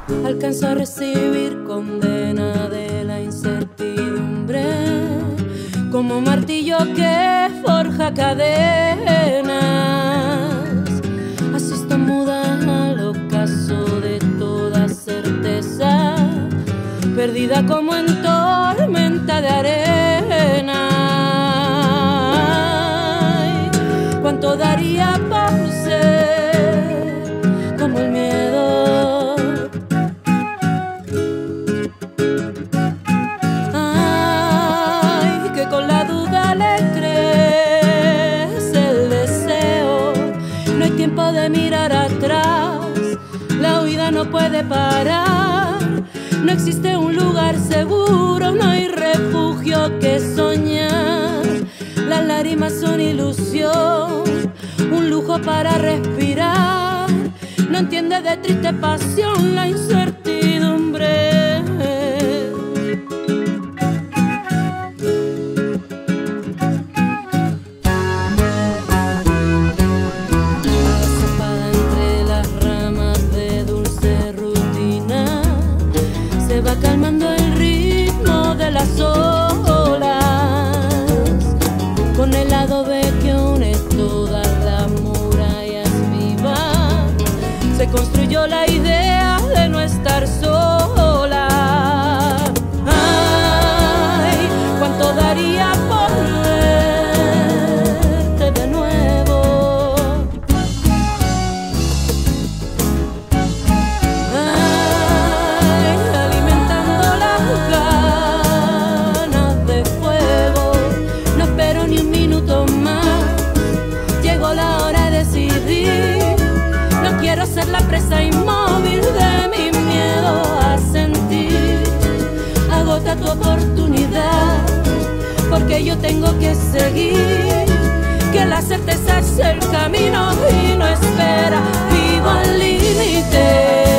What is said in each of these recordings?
Alcanzo a recibir condena de la incertidumbre, como martillo que forja cadenas. Asisto muda al ocaso de toda certeza, perdida como en tormenta de arena. Ay, ¿cuánto daría por ser como el miedo? Ay, que con la duda le crece el deseo. No hay tiempo de mirar atrás, la huida no puede parar. No existe un lugar seguro, no hay refugio que soñar. Las lágrimas son ilusión, un lujo para respirar. No entiende de triste pasión la incertidumbre. Agazapada entre las ramas de dulce rutina, se va calmando el ritmo de las olas, con el adobe que une todas las murallas vivas. Se construyó la idea de no estar sola. Ay, ¿cuánto daría por verte de nuevo? Ay, alimentando las ganas de fuego. No espero ni un minuto más, llegó la hora de decidir. No quiero ser la presa inmóvil de mi miedo a sentir. Agota tu oportunidad, porque yo tengo que seguir. Que la certeza es el camino y no espera. Vivo al límite,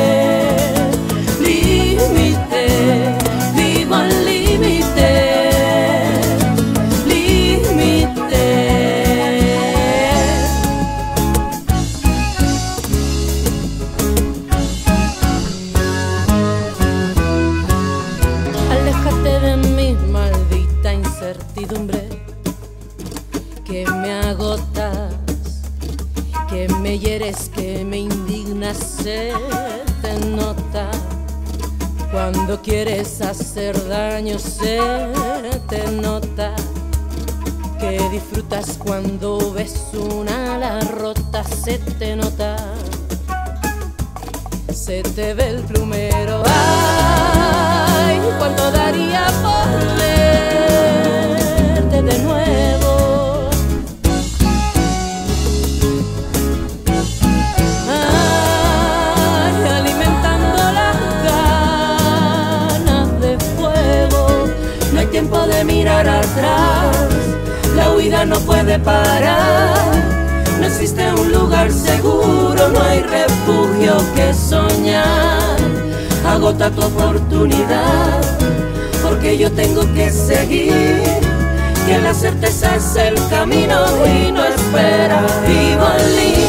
límite, vivo al límite, límite. Aléjate de mi maldita incertidumbre, que me agotas, que me hieres, que me indignas, se te nota. Cuando quieres hacer daño se te nota, que disfrutas cuando ves una ala rota, se te nota. Se te ve el plumero. Ay, ¿cuánto daría por verte de nuevo? Ay, alimentando las ganas de fuego. No hay tiempo de mirar atrás, la huida no puede parar. No existe un lugar seguro, no hay refugio que soñar. Agota tu oportunidad, porque yo tengo que seguir. Que la certeza es el camino y no espera. Vivo al límite.